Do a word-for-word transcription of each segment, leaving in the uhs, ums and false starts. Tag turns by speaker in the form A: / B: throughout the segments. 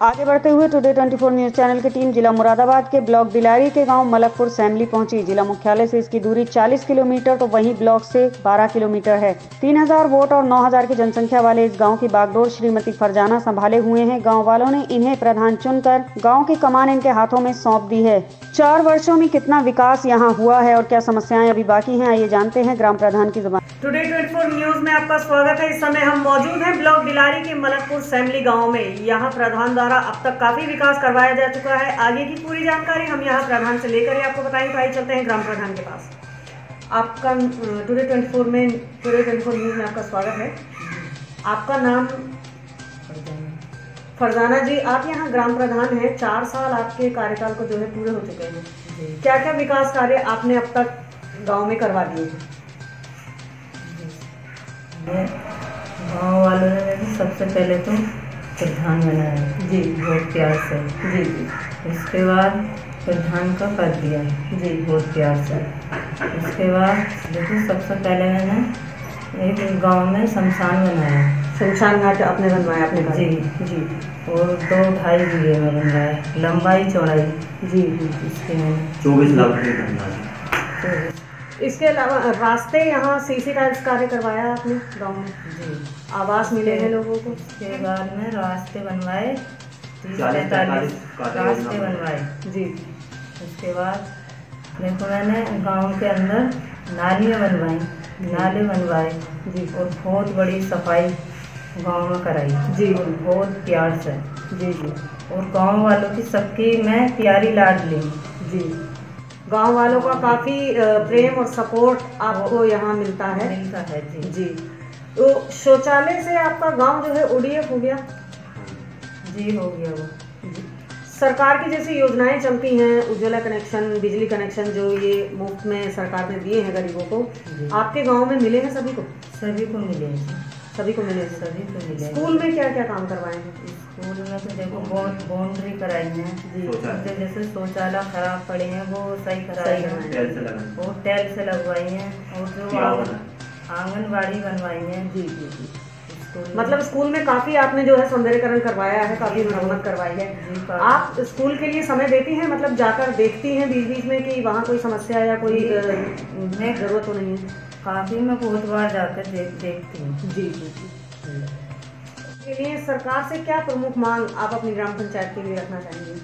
A: आगे बढ़ते हुए टुडे चौबीस न्यूज चैनल की टीम जिला मुरादाबाद के ब्लॉक डिलारी के गांव मलकपुर सैमली पहुंची। जिला मुख्यालय से इसकी दूरी चालीस किलोमीटर तो वहीं ब्लॉक से बारह किलोमीटर है। तीन हज़ार वोट और नौ हज़ार की जनसंख्या वाले इस गांव की बागडोर श्रीमती फरजाना संभाले हुए हैं। गांव वालों ने इन्हें प्रधान चुनकर गांव की कमान इनके हाथों में सौंप दी है। चार वर्षों में कितना विकास यहाँ हुआ है और क्या समस्याएं अभी बाकी हैं, आइए जानते हैं ग्राम प्रधान की जुबान।
B: टुडे चौबीस न्यूज में आपका स्वागत है। इस समय हम मौजूद हैं ब्लॉक डिलारी के मलकपुर सैमली गांव में। यहाँ प्रधान द्वारा अब तक काफी विकास करवाया जा चुका है। आगे की पूरी जानकारी हम यहाँ प्रधान से लेकर आपको बताएंगे। तो आइए चलते हैं ग्राम प्रधान के पास। आपका टुडे चौबीस में टुडे चौबीस न्यूज में आपका स्वागत है। आपका नाम? फरजाना जी, आप यहाँ ग्राम प्रधान हैं। चार साल आपके कार्यकाल को जो है पूरे हो चुके हैं। क्या क्या विकास कार्य आपने अब तक गांव में करवा दिए हैं?
C: गाँव वालों ने सबसे पहले तो प्रधान बनाया जी, बहुत प्यार से जी जी। इसके बाद प्रधान का कर दिया जी, बहुत प्यार से। इसके बाद देखो सबसे पहले मैंने एक गांव में शमशान बनाया।
B: शमशान घाट आपने बनवाया अपने
C: जी जी। और दो ढाई बीघे में बनवाया, लंबाई चौड़ाई जी जी। इसके मैंने
D: चौबीस लाख रुपये बनवाया।
B: इसके अलावा रास्ते यहाँ सीसी टाइल्स कार्य करवाया आपने गांव में जी। आवास मिले हैं लोगों को।
C: इसके बाद में रास्ते बनवाए, तीस पैंतालीस रास्ते बनवाए जी। उसके बाद देखो मैंने गांव के अंदर नालियाँ बनवाई, नाले बनवाए जी। और बहुत बड़ी सफाई गांव में कराई जी, बहुत प्यार से जी जी। और गांव वालों की सबकी मैं प्यारी लाडली जी।
B: गांव वालों का काफी प्रेम और सपोर्ट आपको यहाँ मिलता है
C: मिलता है जी
B: जी। तो शौचालय से आपका गांव जो है ओडीएफ हो गया
C: जी, हो गया वो
B: जी। सरकार की जैसी योजनाएं चलती हैं, उज्ज्वला कनेक्शन, बिजली कनेक्शन, जो ये मुफ्त में सरकार ने दिए हैं गरीबों को, आपके गांव में मिले हैं सभी को?
C: सभी को मिले हैं,
B: सभी को मिले हैं
C: सभी को मिले।
B: स्कूल में क्या क्या काम करवाए हैं?
C: स्कूल में तो देखो बहुत बाउंड्री कराई है जी। जैसे शौचालय खराब पड़े हैं वो सही कराए हैं, और टैल से लगवाई हैं। और जो आंगनबाड़ी बनवाई है जी जी जी।
B: मतलब स्कूल में काफी आपने जो है सौंदर्यकरण करवाया है, काफी मरम्मत करवाई है। आप स्कूल के लिए समय देती हैं, मतलब जाकर देखती हैं बीच बीच में कि वहाँ कोई समस्या या कोई जरूरत तो नहीं है?
C: काफी मैं बहुत बार जाकर देख देखती हूँ
B: जी जी जी। के लिए सरकार से क्या प्रमुख मांग आप अपनी ग्राम पंचायत के लिए रखना चाहेंगे?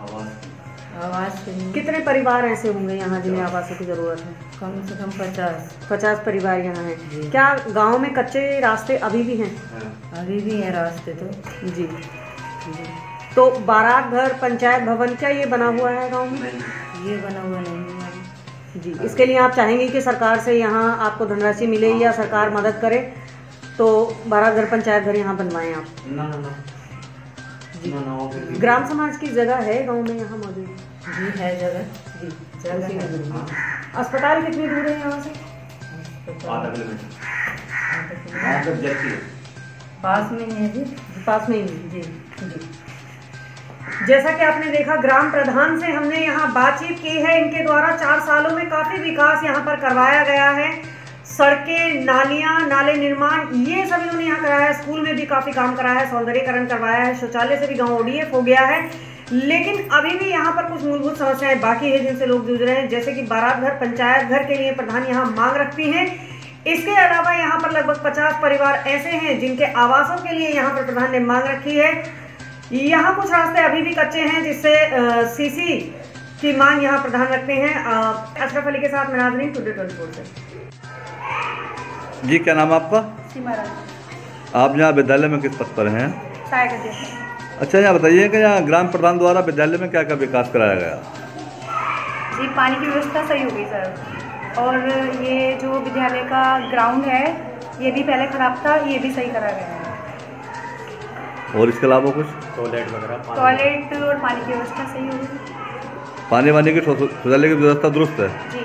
D: आवास।
C: आवास के लिए
B: कितने परिवार ऐसे होंगे यहाँ जिन्हें आवास की जरूरत है?
C: कम से कम पचास
B: पचास परिवार यहाँ हैं। क्या गांव में कच्चे रास्ते अभी भी हैं?
C: अभी भी हैं रास्ते तो
B: जी जी। तो बारात घर, पंचायत भवन, क्या ये बना हुआ है गांव में?
C: ये बना हुआ नहीं है
B: जी। इसके लिए आप चाहेंगे कि सरकार से यहाँ आपको धनराशि मिले या सरकार मदद करे तो बारात घर, पंचायत घर यहाँ बनवाएं आप?
D: ना ना ना
B: जी।
D: ना, ना,
B: ग्राम समाज की जगह है गांव में यहाँ मौजूद
C: जी? है जगह
B: जी,
C: जगह है।
B: अस्पताल कितनी दूर है यहाँ से?
D: आधा किलोमीटर
C: पास में ही है जी,
B: पास में ही है
C: जी
B: जी। जैसा कि आपने देखा, ग्राम प्रधान से हमने यहाँ बातचीत की है। इनके द्वारा चार सालों में काफी विकास यहाँ पर करवाया गया है। सड़कें, नालियाँ, नाले निर्माण, ये सब इन्होंने यहाँ कराया है। स्कूल में भी काफी काम कराया है, सौंदर्यीकरण करवाया है। शौचालय से भी गाँव ओडीएफ हो गया है। लेकिन अभी भी यहाँ पर कुछ मूलभूत समस्याएं बाकी है जिनसे लोग जूझ रहे हैं, जैसे कि बारात घर, पंचायत घर के लिए प्रधान यहाँ मांग रखती हैं। इसके अलावा यहाँ पर लगभग पचास परिवार ऐसे हैं जिनके आवासों के लिए यहाँ पर प्रधान ने मांग रखी है। यहाँ कुछ रास्ते अभी भी कच्चे हैं जिससे सीसी की मांग यहाँ प्रधान रखते हैं। अशरफ अली के साथ मैं नाज़रीन, टुडे चौबीस से।
E: जी, क्या नाम है आपका?
F: सीमा राज।
E: आप यहाँ विद्यालय में किस पद पर हैं?
F: सहायक अध्यक्ष।
E: अच्छा, यहाँ बताइए कि यहाँ ग्राम प्रधान द्वारा विद्यालय में क्या क्या विकास कराया गया?
F: जी, पानी की व्यवस्था सही हो गई सर, और ये जो विद्यालय का ग्राउंड है ये भी पहले खराब था, ये भी सही करा गया है।
E: और इसके अलावा कुछ?
D: टॉयलेट वगैरह,
F: टॉयलेट और पानी की व्यवस्था सही हो गई।
E: पानी वानी की शौचालय की व्यवस्था दुरुस्त है?
F: जी